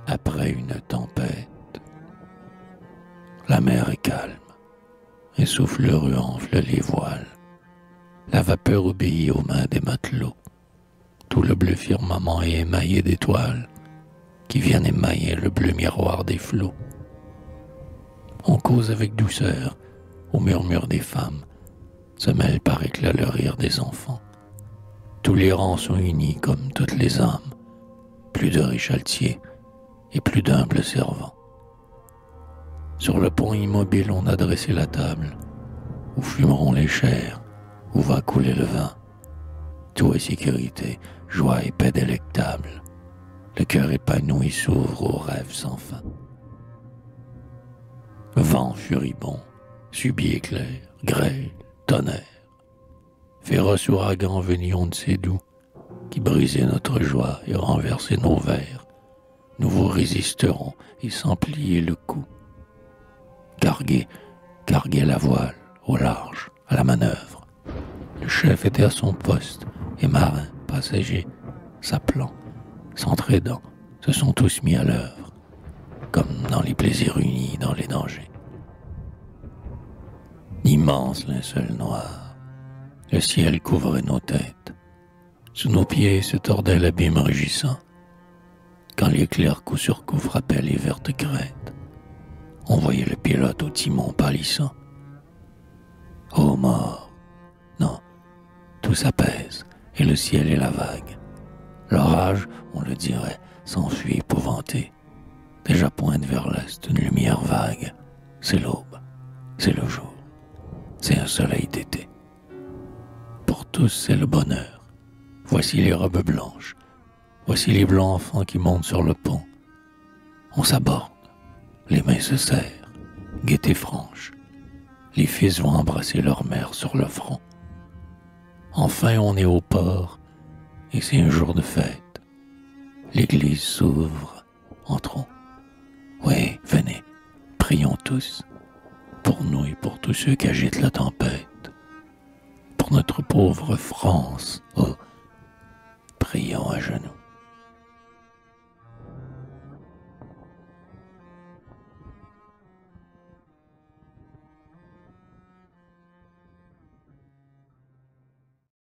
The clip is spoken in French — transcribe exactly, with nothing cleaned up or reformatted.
après une tempête. La mer est calme, et soufflereux enfle les voiles. La vapeur obéit aux mains des matelots. Tout le bleu firmament est émaillé d'étoiles qui viennent émailler le bleu miroir des flots. On cause avec douceur au murmure des femmes, se mêle par éclat le rire des enfants. Tous les rangs sont unis comme toutes les âmes, plus de riches altiers et plus d'humbles servants. Sur le pont immobile on a dressé la table, où fumeront les chairs, où va couler le vin. Tout est sécurité, joie et paix délectable. Le cœur épanoui s'ouvre aux rêves sans fin. Vent furibond, subit éclair, grêle, tonnerre. Féroce ouragan venu on ne sait d'où, qui brisait notre joie et renversait nos verres. Nous vous résisterons et sans plier le cou. Carguez, carguez la voile, au large, à la manœuvre. Le chef était à son poste, et marins, passagers, s'appelant, s'entraidant, se sont tous mis à l'œuvre, comme dans les plaisirs unis dans les dangers. Immense linceul noir, le ciel couvrait nos têtes. Sous nos pieds se tordait l'abîme rugissant, quand l'éclair coup sur coup frappait les vertes crêtes. On voyait le pilote au timon pâlissant. Ô mort! Non, tout s'apaise, et le ciel et la vague. L'orage, on le dirait, s'enfuit épouvanté. Déjà pointe vers l'est une lumière vague. C'est l'aube, c'est le jour, c'est un soleil d'été. Pour tous, c'est le bonheur. Voici les robes blanches, voici les blancs enfants qui montent sur le pont. On s'aborde, les mains se serrent, gaieté franche. Les fils vont embrasser leur mère sur le front. Enfin, on est au port, et c'est un jour de fête. L'église s'ouvre, entrons. Oui, venez, prions tous, pour nous et pour tous ceux qui agitent la tempête. Pour notre pauvre France, oh, prions à genoux.